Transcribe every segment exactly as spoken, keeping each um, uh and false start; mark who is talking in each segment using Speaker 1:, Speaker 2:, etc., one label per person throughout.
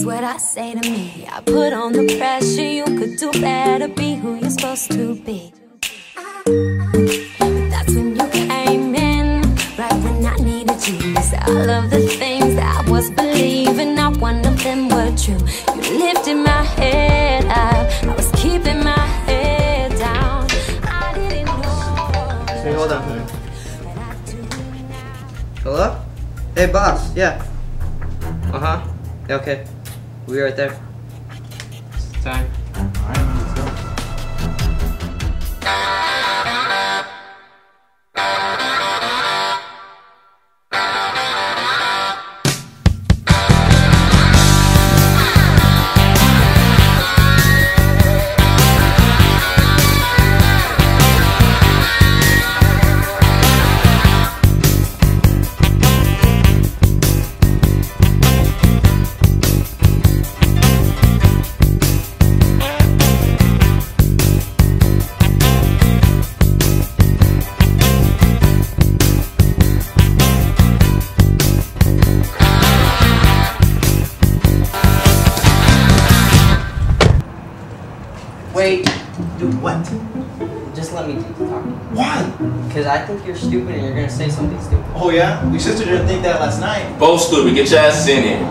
Speaker 1: is what I say to me. I put on the pressure, you could do better, be who you're supposed to be. But that's when you came in, right when I needed you. You said all of the things that I was believing, not one of them were true. You lifted my head up, I was keeping my head down. I didn't know.
Speaker 2: Hey, hold on. Hello? Hey, boss. Yeah. Uh-huh. Yeah, okay. We'll be right there. It's time.
Speaker 3: Alright, let's go.
Speaker 2: Wait.
Speaker 4: Do what?
Speaker 2: Just let me do the talking.
Speaker 4: Why?
Speaker 2: Because I think you're stupid and you're going to say something stupid.
Speaker 4: Oh yeah? Your sister didn't think that last night.
Speaker 5: Both stupid. Get your asses in here.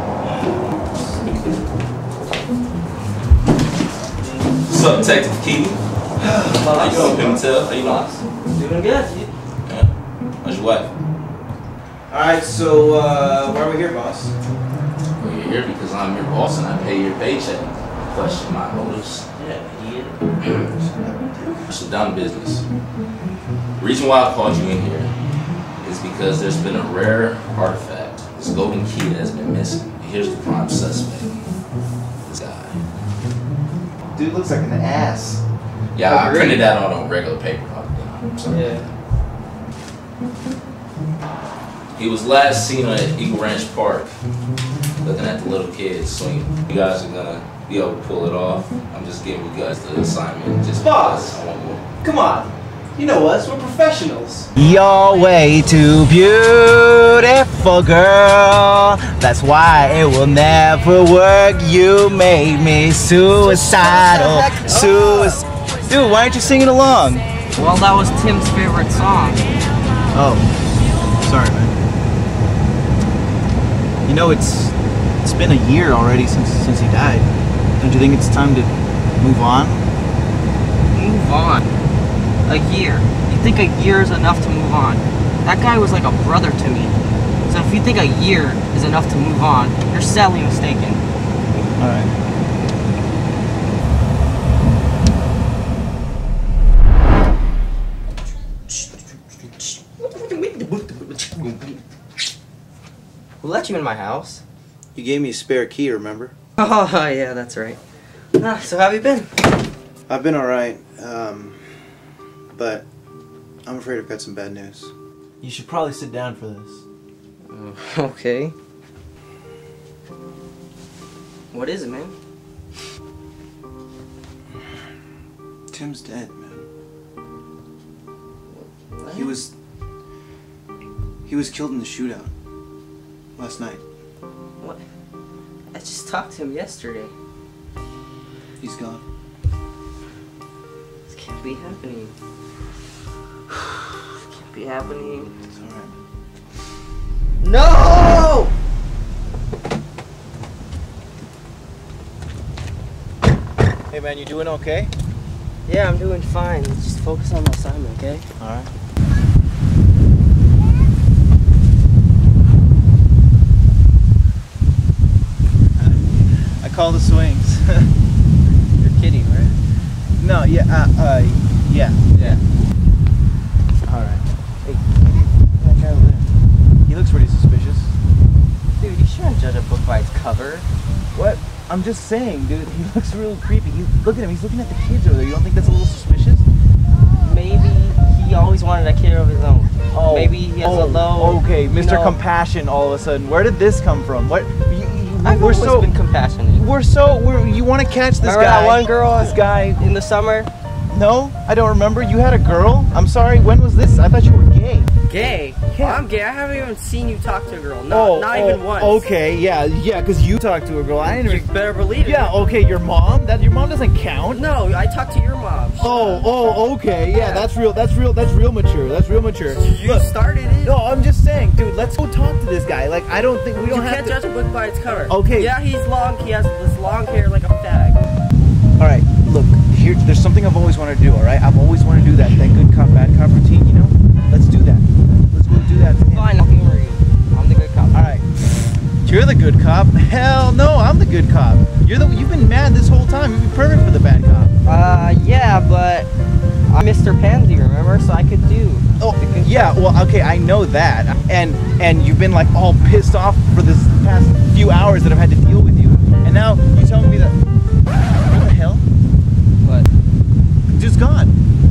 Speaker 5: What's up, Detective Pimentel? How you doing, Pimentel? How you doing?
Speaker 2: Doing good, dude.
Speaker 5: Yeah. How's your wife?
Speaker 4: Alright, so uh, why are we here, boss?
Speaker 5: Well, you're here because I'm your boss and I pay your paycheck. Question my motives.
Speaker 2: Yeah, idiot.
Speaker 5: It's a dumb business. The reason why I called you in here is because there's been a rare artifact, this golden key that has been missing. And here's the prime suspect. This guy.
Speaker 4: Dude looks like an ass.
Speaker 5: Yeah, I
Speaker 2: Agreed.
Speaker 5: printed that out on regular paper. So.
Speaker 2: Yeah.
Speaker 5: He was last seen at Eagle Ranch Park, looking at the little kids swinging. You guys are gonna be able to pull it off. I'm just giving you guys the assignment. Just
Speaker 4: Boss!
Speaker 5: I want more.
Speaker 4: Come on. You know us, we're professionals.
Speaker 3: You're way too beautiful, girl. That's why it will never work. You made me suicidal. Suic- Dude, why aren't you singing along?
Speaker 2: Well, that was Tim's favorite song.
Speaker 3: Oh, sorry, man. You know, it's it's been a year already since since he died. Don't you think it's time to move on?
Speaker 2: Move on? A year? You think a year is enough to move on? That guy was like a brother to me. So if you think a year is enough to move on, you're sadly mistaken.
Speaker 3: Alright.
Speaker 2: Who let you in my house?
Speaker 3: You gave me a spare key, remember?
Speaker 2: Oh, yeah, that's right. Ah, so how have you been?
Speaker 3: I've been alright, um, but I'm afraid I've got some bad news. You should probably sit down for this.
Speaker 2: Uh, okay. What is it, man?
Speaker 3: Tim's dead, man.
Speaker 2: What?
Speaker 3: He was... He was killed in the shootout. Last night.
Speaker 2: What? I just talked to him yesterday.
Speaker 3: He's gone.
Speaker 2: This can't be happening. This can't be happening.
Speaker 3: It's alright.
Speaker 2: No!
Speaker 3: Hey man, you doing okay?
Speaker 2: Yeah, I'm doing fine. Let's just focus on my assignment, okay?
Speaker 3: Alright. I call the swings. You're kidding, right? No, yeah, uh, uh, yeah, yeah. Alright. Hey, that guy over there. He looks pretty suspicious.
Speaker 2: Dude, you shouldn't judge a book by its cover.
Speaker 3: What? I'm just saying, dude, he looks real creepy. He, look at him, he's looking at the kids over there. You don't think that's a little suspicious?
Speaker 2: Maybe he always wanted a kid of his own.
Speaker 3: Oh,
Speaker 2: Maybe he has
Speaker 3: oh,
Speaker 2: a low...
Speaker 3: Okay, Mister
Speaker 2: You know,
Speaker 3: Compassion all of a sudden. Where did this come from? What? You, you,
Speaker 2: I've
Speaker 3: we're
Speaker 2: always
Speaker 3: so,
Speaker 2: been compassionate.
Speaker 3: We're so, we're, you want to catch this
Speaker 2: Remember
Speaker 3: guy.
Speaker 2: that one girl
Speaker 3: This guy.
Speaker 2: in the summer?
Speaker 3: No, I don't remember. You had a girl? I'm sorry, when was this? I thought you were gay.
Speaker 2: Gay?
Speaker 3: Yeah.
Speaker 2: I'm gay. I haven't even seen you talk to a girl. Not,
Speaker 3: Oh,
Speaker 2: not
Speaker 3: oh,
Speaker 2: even once.
Speaker 3: Okay, yeah, yeah, because you talked to a girl. I didn't
Speaker 2: You
Speaker 3: even...
Speaker 2: better believe it.
Speaker 3: Yeah, okay, your mom? That your mom doesn't count?
Speaker 2: No, I talked to your mom.
Speaker 3: Oh, oh, okay, yeah,
Speaker 2: Yeah.
Speaker 3: that's real, that's real, that's real mature, that's real mature.
Speaker 2: You
Speaker 3: Look,
Speaker 2: started it.
Speaker 3: no, I'm just saying, dude, let's go talk to this guy. Like, I don't think, we don't
Speaker 2: You
Speaker 3: have
Speaker 2: can't
Speaker 3: to...
Speaker 2: judge a book by its cover.
Speaker 3: Okay.
Speaker 2: Yeah, he's long. He has this long hair like a fag.
Speaker 3: Alright, look, here, there's something I've always wanted to do, alright? I've always wanted to do that, that good cop, bad cop routine, you know? Let's do that. Let's go do that to him.
Speaker 2: Fine, I'll humor you. I'm the good cop.
Speaker 3: Alright. You're the good cop? Hell no, I'm the good cop. You're the, you've been mad this whole time. You'd be perfect for the bad cop.
Speaker 2: Uh, yeah, but I'm Mister Pansy, remember? So I could do.
Speaker 3: Oh,
Speaker 2: the good
Speaker 3: yeah, well, okay, I know that. And and you've been like all pissed off for this past few hours that I've had to deal with you. And now you're telling me that... What the hell?
Speaker 2: What?
Speaker 3: Just gone.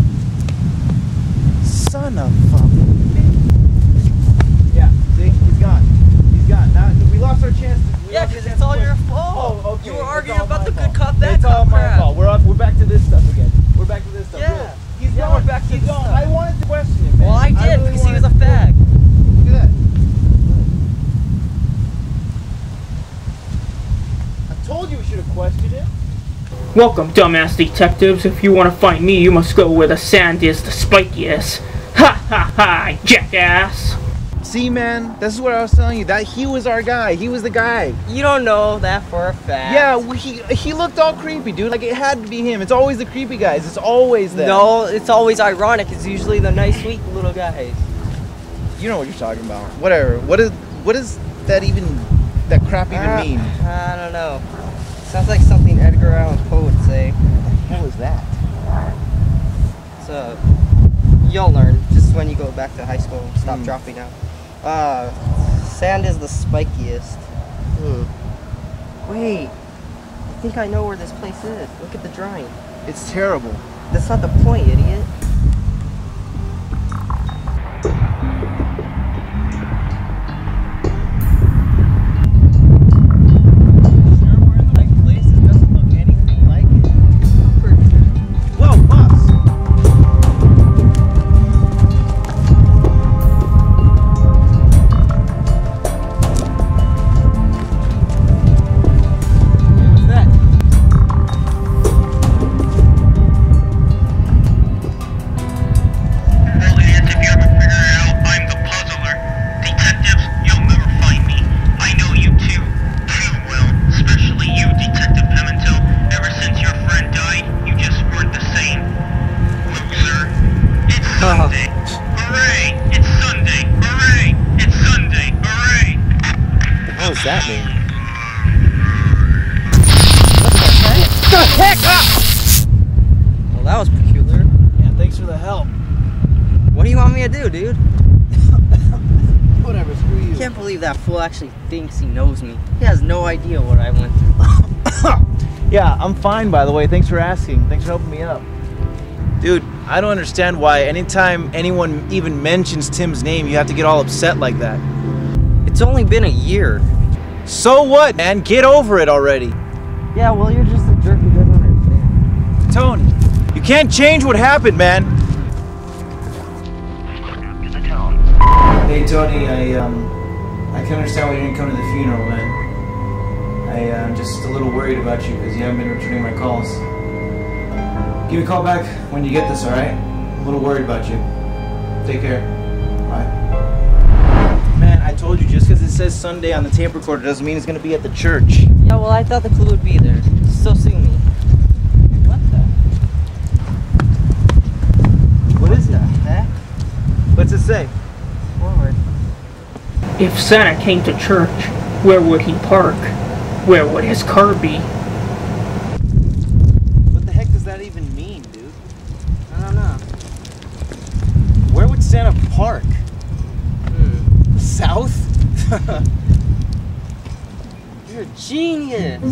Speaker 3: Son of a... Yeah, see? He's gone. He's gone. Now, we lost our chance. We
Speaker 2: Yeah,
Speaker 3: lost
Speaker 2: because
Speaker 3: our
Speaker 2: it's
Speaker 3: chance
Speaker 2: all
Speaker 3: to
Speaker 2: your
Speaker 3: play.
Speaker 2: fault.
Speaker 3: Oh, okay.
Speaker 2: You were
Speaker 3: It's
Speaker 2: arguing
Speaker 3: all
Speaker 2: about
Speaker 3: my
Speaker 2: the
Speaker 3: fault.
Speaker 2: good cop, bad
Speaker 3: It's
Speaker 2: cop
Speaker 3: all my
Speaker 2: crap.
Speaker 3: fault. We're, off, we're back to this stuff again. We're back to this stuff.
Speaker 2: Yeah.
Speaker 3: Look, he's
Speaker 2: Yeah,
Speaker 3: gone.
Speaker 2: we're back to
Speaker 3: he's
Speaker 2: this
Speaker 3: gone.
Speaker 2: stuff.
Speaker 3: I wanted to question him, man.
Speaker 2: Well, I did,
Speaker 3: really
Speaker 2: because he was a
Speaker 3: wanted to-
Speaker 2: fag.
Speaker 3: Look at that. I told you we should have questioned him.
Speaker 6: Welcome, dumbass detectives. If you want to find me, you must go where the sand is the spikiest. Ha ha ha, jackass!
Speaker 3: See, man, this is what I was telling you. That he was our guy. He was the guy.
Speaker 2: You don't know that for a fact.
Speaker 3: Yeah, well, he he looked all creepy, dude. Like it had to be him. It's always the creepy guys. It's always them.
Speaker 2: No, it's always ironic. It's usually the nice, sweet little guys.
Speaker 3: You know what you're talking about. Whatever. What is what is that even? That crap even
Speaker 2: Uh,
Speaker 3: mean?
Speaker 2: I don't know. Sounds like something Edgar Allan Poe would say.
Speaker 3: What the hell is that?
Speaker 2: So, you'll learn just when you go back to high school and stop
Speaker 3: Hmm.
Speaker 2: dropping out. Uh, sand is the spikiest. Hmm. Wait, I think I know where this place is. Look at the drawing.
Speaker 3: It's terrible.
Speaker 2: That's not the point, idiot.
Speaker 3: Sure, we're in the right place. This doesn't look anything like it. Whoa, boss! What's that?
Speaker 7: Well, idiots, if you ever figure it out, I'm the puzzler. Detectives, you'll never find me. I know you too, too well. Especially you, Detective Pimentel. Ever since your friend died, you just weren't the same. Loser. It's Sunday. Hooray! It's Sunday. Hooray! It's Sunday. Hooray!
Speaker 3: What the hell does that mean?
Speaker 2: The heck up! Well, that was peculiar.
Speaker 3: Yeah, thanks for the help.
Speaker 2: What do you want me to do, dude?
Speaker 3: Whatever, screw you.
Speaker 2: I can't believe that fool actually thinks he knows me. He has no idea what I went through.
Speaker 3: Yeah, I'm fine, by the way. Thanks for asking. Thanks for helping me up. Dude, I don't understand why anytime anyone even mentions Tim's name, you have to get all upset like that.
Speaker 2: It's only been a year.
Speaker 3: So what, man? Get over it already.
Speaker 2: Yeah, well, you're just a jerk who doesn't understand.
Speaker 3: Tony, you can't change what happened, man.
Speaker 4: Hey Tony, I um, I can understand why you didn't come to the funeral, man. I am uh, just a little worried about you because you haven't been returning my calls. Give me a call back when you get this, all right? I'm a little worried about you. Take care. Bye.
Speaker 3: Man, I told you, just because it says Sunday on the tape recorder doesn't mean it's gonna be at the church.
Speaker 2: Yeah, well, I thought the clue would be there. Still sue me. What the?
Speaker 3: What is it?
Speaker 2: Heck?
Speaker 3: What's it say?
Speaker 2: Forward.
Speaker 6: If Santa came to church, where would he park? Where would his car be?
Speaker 3: What the heck does that even mean, dude?
Speaker 2: I don't know.
Speaker 3: Where would Santa park?
Speaker 2: Hmm.
Speaker 3: South?
Speaker 2: You're a genius.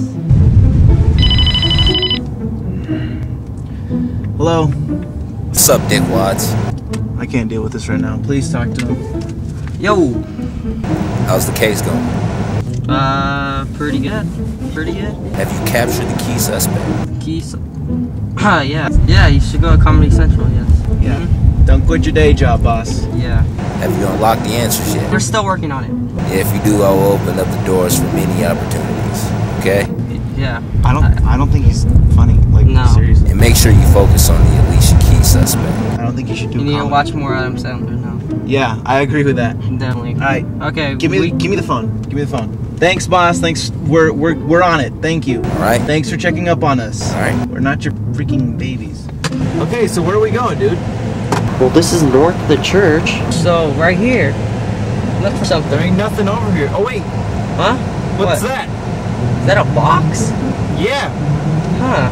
Speaker 3: Hello?
Speaker 8: What's up, dickwads?
Speaker 3: I can't deal with this right now. Please talk to him.
Speaker 2: Yo.
Speaker 8: How's the case going?
Speaker 2: Uh, pretty good. Pretty good.
Speaker 8: Have you captured the key suspect?
Speaker 2: Keys. Ah, yeah. Yeah, you should go to Comedy Central, yes.
Speaker 3: Yeah.
Speaker 2: Mhm.
Speaker 4: Don't quit your day job, boss.
Speaker 2: Yeah.
Speaker 8: Have you unlocked the answers yet?
Speaker 2: We're still working on it.
Speaker 8: Yeah, if you do, I will open up the doors for many opportunities. Okay?
Speaker 2: Yeah.
Speaker 4: I don't. I, I don't think he's funny. Like
Speaker 2: No.
Speaker 4: seriously.
Speaker 8: And make sure you focus on the Alicia Keys suspect.
Speaker 4: I don't think you should do.
Speaker 2: You need to
Speaker 4: comedy.
Speaker 2: watch more Adam Sandler now.
Speaker 4: Yeah, I agree with that.
Speaker 2: Definitely.
Speaker 4: All right.
Speaker 2: Okay.
Speaker 4: Give me.
Speaker 2: we-
Speaker 4: Give me the phone. Give me the phone. Thanks, boss. Thanks. We're we're we're on it. Thank you.
Speaker 8: All right?
Speaker 4: Thanks for checking up on us.
Speaker 8: All right.
Speaker 4: We're not your freaking babies. Okay, so where are we going, dude?
Speaker 2: Well, this is north of the church. So right here. Look for something.
Speaker 4: There ain't nothing over here. Oh wait.
Speaker 2: Huh?
Speaker 4: What's
Speaker 2: What?
Speaker 4: that?
Speaker 2: Is that a box?
Speaker 4: Yeah.
Speaker 2: Huh.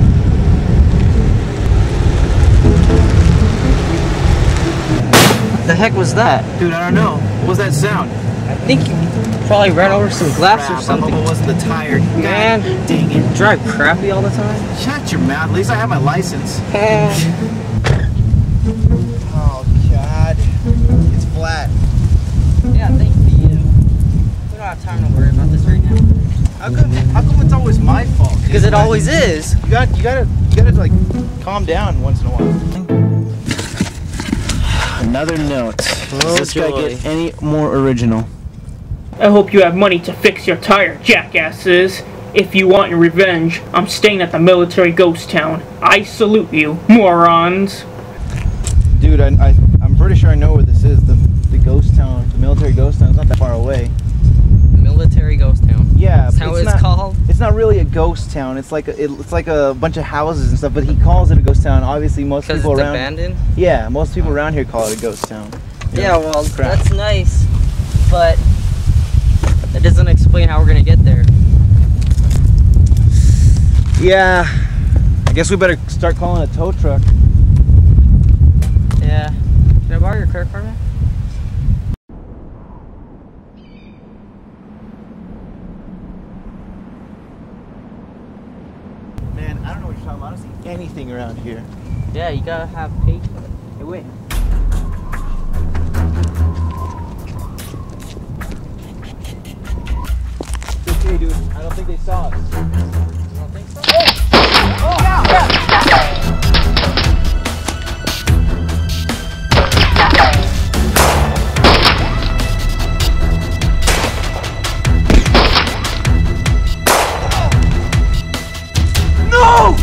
Speaker 2: The heck was that?
Speaker 4: Dude, I don't know. What was that sound?
Speaker 2: I think you probably ran over some glass
Speaker 4: Crap,
Speaker 2: or something.
Speaker 4: I hope it wasn't the tire.
Speaker 2: Man.
Speaker 4: God dang it.
Speaker 2: Drive crappy all the time.
Speaker 4: Shut your mouth. At least I have my license.
Speaker 2: Yeah,
Speaker 4: Oh, God. It's flat.
Speaker 2: thank you. We don't have time to worry about this right now.
Speaker 4: How come, how come it's always my fault?
Speaker 2: Because it always is.
Speaker 4: You got, you gotta, you gotta like calm down once in a while. Another note.
Speaker 2: Oh,
Speaker 4: Does this guy
Speaker 2: joy.
Speaker 4: get any more original?
Speaker 6: I hope you have money to fix your tire, jackasses. If you want your revenge, I'm staying at the military ghost town. I salute you, morons.
Speaker 4: Dude, I, I, I'm pretty sure I know where this is. The, the ghost town, the military ghost town. It's not that far away.
Speaker 2: Military ghost town.
Speaker 4: Yeah,
Speaker 2: That's how it's
Speaker 4: not,
Speaker 2: called?
Speaker 4: It's not really a ghost town. It's like a, it, it's like a bunch of houses and stuff. But he calls it a ghost town. Obviously, most
Speaker 2: Because
Speaker 4: people
Speaker 2: it's
Speaker 4: around.
Speaker 2: abandoned?
Speaker 4: Yeah, most people around here call it a ghost town. You
Speaker 2: Yeah,
Speaker 4: know,
Speaker 2: well,
Speaker 4: crap.
Speaker 2: that's nice. But that doesn't explain how we're going to get there.
Speaker 4: Yeah, I guess we better start calling a tow truck.
Speaker 2: Yeah. Can I borrow your credit card, man?
Speaker 4: Man, I don't know what you're talking about. I don't see anything around here.
Speaker 2: Yeah, you gotta have patience.
Speaker 4: Hey, wait. Okay, dude. I don't think they saw us.
Speaker 2: You don't think so?
Speaker 4: Oh, yeah, No!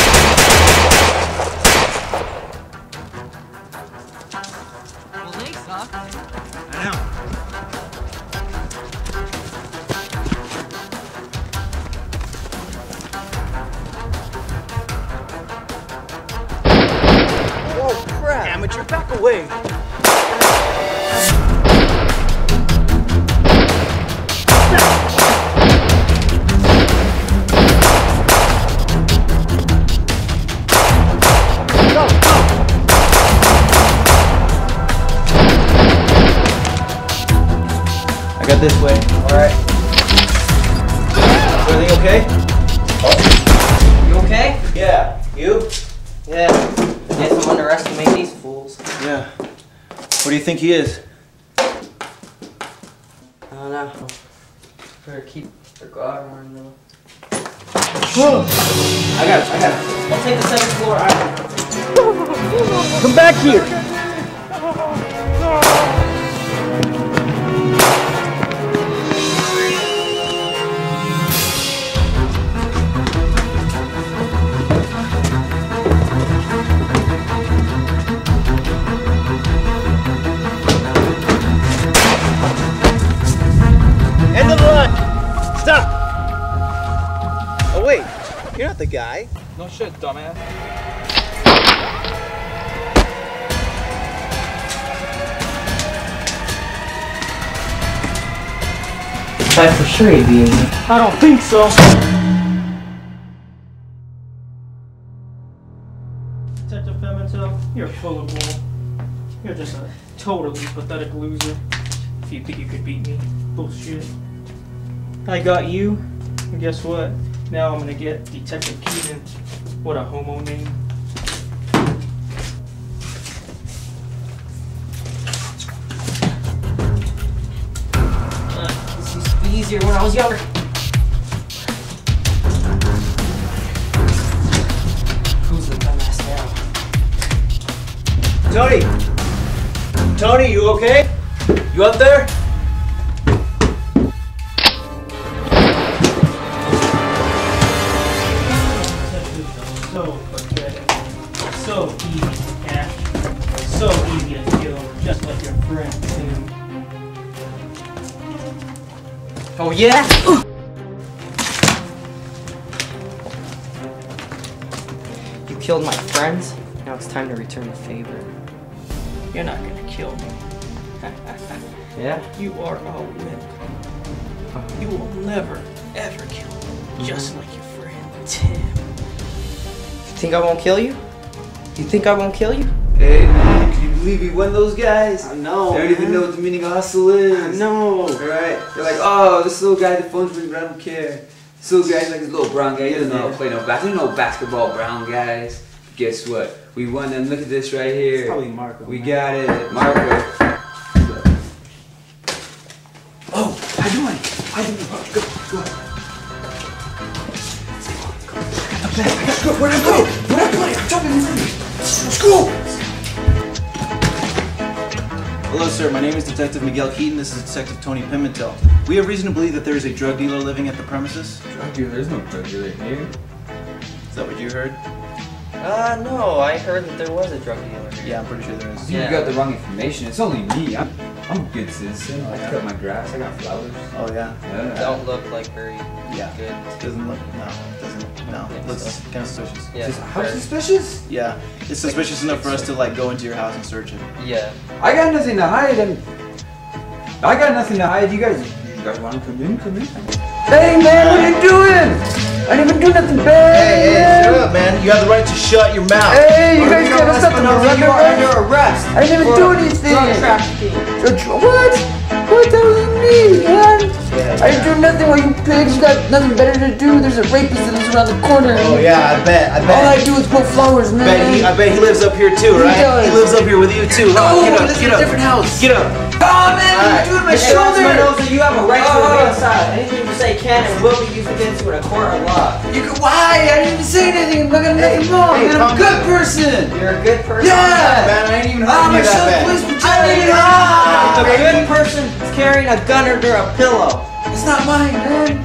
Speaker 2: Well, they suck.
Speaker 4: I know.
Speaker 2: Oh, crap.
Speaker 4: Amateur, back away. I got this way.
Speaker 2: Alright.
Speaker 4: Everything okay?
Speaker 2: You okay?
Speaker 4: Yeah. You?
Speaker 2: Yeah. Guess I'm underestimating these fools.
Speaker 4: Yeah. What do you think he is?
Speaker 2: I don't know. Better keep their guard on though.
Speaker 4: I got it. I got it.
Speaker 2: I'll take the second floor out.
Speaker 4: Come back here. End of the line. Stop. Oh wait, you're not the guy.
Speaker 3: No shit, dumbass.
Speaker 2: Guy for sure he'd be in here.
Speaker 6: I don't think so. Detective Pimentel, you're full of bull. You're just a totally pathetic loser. If you think you could beat me, bullshit. I got you, and guess what? Now I'm gonna get Detective Pimentel. What a homo name.
Speaker 2: Uh, this used to be easier when I was younger. Who's the dumbass now?
Speaker 4: Tony! Tony, you okay? You up there?
Speaker 6: So pathetic. So easy to catch. So easy to kill, just like your friend too.
Speaker 2: Oh yeah? You killed my friends? Now it's time to return the favor.
Speaker 6: You're not gonna kill me.
Speaker 2: Yeah?
Speaker 6: You are a whip. You will never, ever kill me. Just like your friend Tim.
Speaker 2: You think I won't kill you? You think I won't kill you?
Speaker 4: Hey man, can you believe we won those guys?
Speaker 3: I know.
Speaker 4: They don't even know what the meaning of hustle is.
Speaker 3: I know.
Speaker 4: Right? They're like, oh, this little guy, the phone's ringing, but I don't care. This little guy's like this little brown guy. He doesn't know how to play no basketball. He doesn't know basketball, brown guys. Guess what? We won them. Look at this right here.
Speaker 3: It's probably Marco.
Speaker 4: We
Speaker 3: man.
Speaker 4: got it. Marco. Oh, how you doing? How you doing? Go, go. I got go. Where'd I go? Where'd I play? I'm jumping in front of me. Let's go.
Speaker 3: Hello, sir. My name is Detective Miguel Keaton. This is Detective Tony Pimentel. We have reason to believe that there is a drug dealer living at the premises.
Speaker 9: Drug dealer? There's no drug dealer here.
Speaker 3: Is that what you heard?
Speaker 2: Uh, no, I heard that there was a drug dealer here.
Speaker 3: Yeah, I'm pretty sure there is.
Speaker 9: You
Speaker 2: Yeah.
Speaker 9: got the wrong information. It's only me. I'm, I'm a good citizen. I
Speaker 3: Yeah.
Speaker 9: cut my grass. I got flowers.
Speaker 3: Oh yeah.
Speaker 9: Yeah.
Speaker 2: Don't look like very
Speaker 3: Yeah.
Speaker 2: good.
Speaker 3: Doesn't look. No. Doesn't. No.
Speaker 2: Yeah,
Speaker 3: Looks
Speaker 2: so-
Speaker 3: kind of suspicious.
Speaker 2: Yeah.
Speaker 9: Just, how
Speaker 2: fair.
Speaker 9: suspicious?
Speaker 3: Yeah. It's suspicious enough for us to like go into your house and search it.
Speaker 2: Yeah.
Speaker 9: I got nothing to hide. And I got nothing to hide. You guys, you guys want to come in? Come in. Hey man, what are you doing? I didn't even do nothing bad.
Speaker 3: Hey, hey, shut up, man. You have the right to shut your mouth.
Speaker 9: Hey, you
Speaker 2: What
Speaker 9: guys
Speaker 2: are we
Speaker 9: got
Speaker 2: on
Speaker 9: something to
Speaker 2: Espinosa?
Speaker 9: run
Speaker 2: You are
Speaker 9: around.
Speaker 2: under arrest.
Speaker 9: I didn't even
Speaker 2: for
Speaker 9: do anything.
Speaker 2: Drug trafficking.
Speaker 9: Uh, dr- What? What? That wasn't me, man.
Speaker 3: Yeah,
Speaker 9: I didn't do nothing while you pigs got nothing better to do. There's a rapist that lives around the corner.
Speaker 3: Oh yeah, I bet. I bet.
Speaker 9: All I do is grow flowers, man.
Speaker 3: bet he, I bet he lives up here too, right?
Speaker 9: does.
Speaker 3: He lives up here with you too, huh?
Speaker 9: No,
Speaker 3: Get up,
Speaker 9: this
Speaker 3: get
Speaker 9: is a
Speaker 3: up.
Speaker 9: different house.
Speaker 3: Get up.
Speaker 9: Oh man,
Speaker 3: Alright.
Speaker 9: you're doing my
Speaker 2: Mister
Speaker 9: shoulder.
Speaker 2: Espinosa, you have a right to
Speaker 9: Oh.
Speaker 2: remain outside. Anything you say can and will be used against you in a court of law.
Speaker 9: You can, why? I didn't even say anything. I'm not gonna nothing wrong.
Speaker 3: hey,
Speaker 9: I'm
Speaker 3: calm
Speaker 9: a good
Speaker 3: down.
Speaker 9: person.
Speaker 2: You're a good person.
Speaker 9: Yeah.
Speaker 3: Man, I ain't even
Speaker 9: Ah,
Speaker 3: hurting
Speaker 9: my
Speaker 3: you that
Speaker 9: son's
Speaker 3: bad.
Speaker 9: police
Speaker 2: I
Speaker 9: brutality.
Speaker 2: mean,
Speaker 9: Ah,
Speaker 2: a good person is carrying a gun under a pillow.
Speaker 9: it's not mine, man.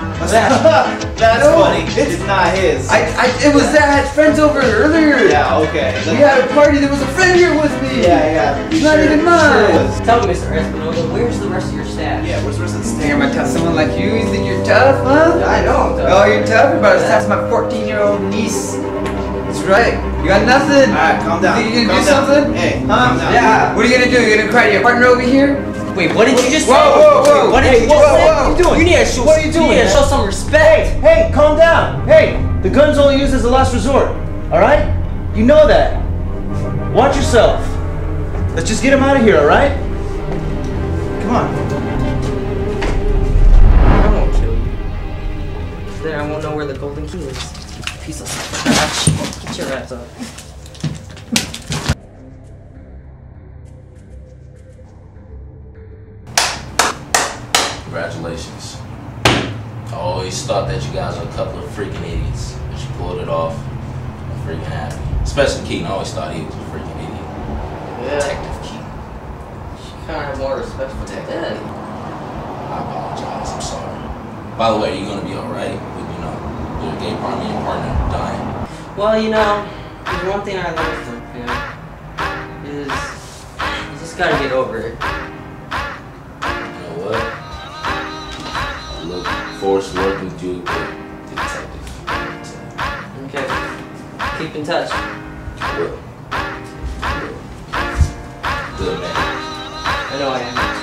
Speaker 3: That's
Speaker 9: No,
Speaker 3: funny.
Speaker 9: it's-
Speaker 3: It's not his.
Speaker 9: I, I, it was that I had friends over earlier.
Speaker 3: Yeah, okay.
Speaker 9: We had a party. There was a friend here with me.
Speaker 3: Yeah, yeah.
Speaker 9: It's not even mine.
Speaker 2: Tell me, Mister Espinosa, where's the rest of your stash?
Speaker 3: Yeah, where's the rest of the
Speaker 9: Damn,
Speaker 3: stand?
Speaker 9: I tell someone like you, you think you're tough, huh?
Speaker 2: I know. I'm
Speaker 9: Oh, you're tough? You're about to ask my fourteen-year-old niece. That's right. You got nothing.
Speaker 3: Alright, calm down.
Speaker 9: Think you gonna
Speaker 3: calm
Speaker 9: do
Speaker 3: down.
Speaker 9: something?
Speaker 3: Hey,
Speaker 9: Huh?
Speaker 3: calm down.
Speaker 9: Yeah. What are you gonna do? You gonna cry to your partner over here?
Speaker 2: Wait, what did you just
Speaker 9: Whoa,
Speaker 2: say?
Speaker 9: whoa, whoa.
Speaker 2: What did
Speaker 9: Hey,
Speaker 2: you just
Speaker 9: whoa,
Speaker 2: say?
Speaker 9: whoa. What are you doing?
Speaker 2: You need to show,
Speaker 4: What are you doing,
Speaker 2: You need to
Speaker 4: man?
Speaker 2: show some respect.
Speaker 4: Hey, calm down. Hey, the gun's only used as a last resort. All right? You know that. Watch yourself. Let's just get him out of here. All right? Come on.
Speaker 2: I won't kill you. Then I won't know where the golden key is. Piece of trash. Get your ass up.
Speaker 5: Congratulations. I always thought that you guys were a couple of freaking idiots, but you pulled it off. I'm freaking happy. Especially Keaton. I always thought he was a freaking idiot.
Speaker 2: Yeah.
Speaker 5: Detective Keaton.
Speaker 2: You kind of have more respect for the dead.
Speaker 5: I apologize. I'm sorry. By the way, are you gonna be alright with, you know, your gay partner and your partner dying?
Speaker 2: Well, you know, there's one thing I learned from him is you just gotta get over it.
Speaker 5: You know what? I look forward to working with you, the detective.
Speaker 2: Okay. Keep in touch.
Speaker 5: I will. I will. Good man.
Speaker 2: I know I am.